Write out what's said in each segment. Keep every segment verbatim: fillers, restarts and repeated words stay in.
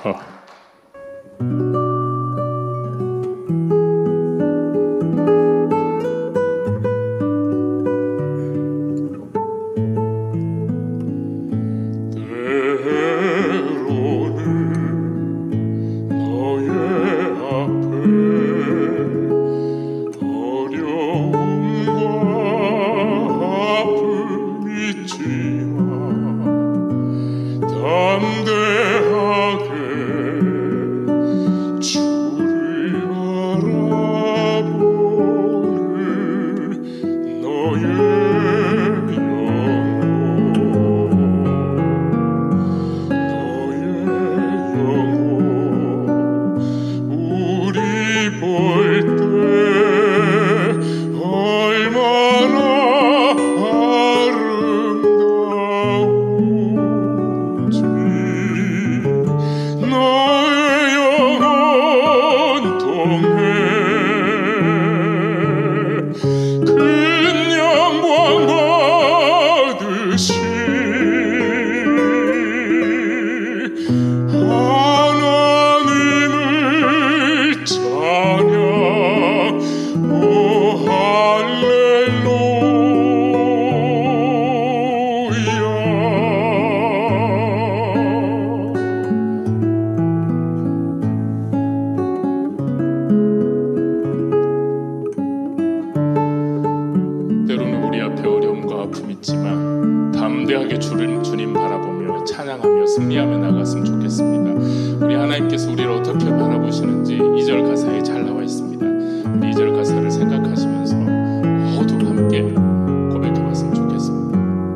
담대하게 주를, 주님 바라보며 찬양하며 승리하며 나갔으면 좋겠습니다. 우리 하나님께서 우리를 어떻게 바라보시는지 이 절 가사에 잘 나와 있습니다. 우리 이 절 가사를 생각하시면서 모두 함께 고백해봤으면 좋겠습니다.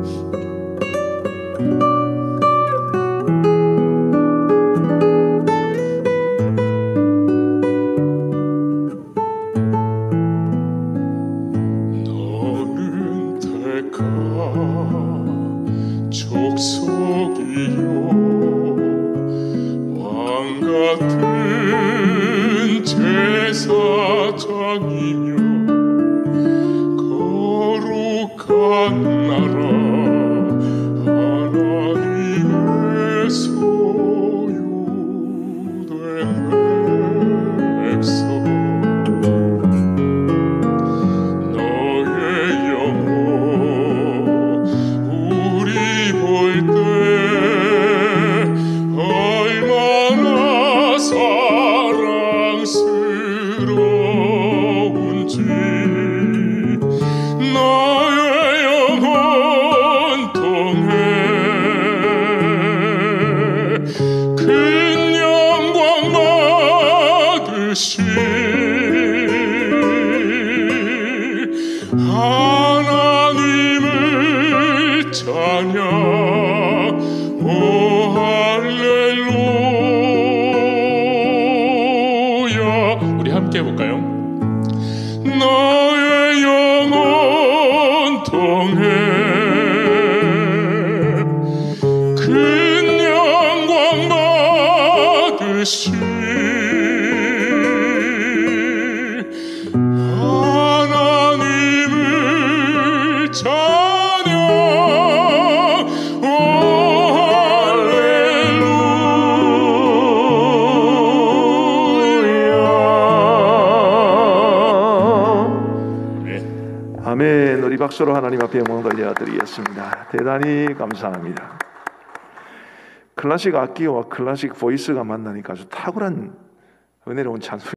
너는 택한 족속이요 왕같은 제사장이며 거룩한 나라 하나님의 소유된 백성 너의 영혼 우리 볼 때 얼마나 사랑스러운지 너의 영혼 통해 큰 영광 받으시 하나님을 찬양 오 할렐루야. 우리 함께 해볼까요? 너의 영혼 통해 큰 영광 받으시 하나님을 찬양 오 할렐루야. 아멘. 우리 박수로 하나님 앞에 영광 돌려드리겠습니다. 대단히 감사합니다. 클래식 악기와 클래식 보이스가 만나니까 아주 탁월한 은혜로운 찬송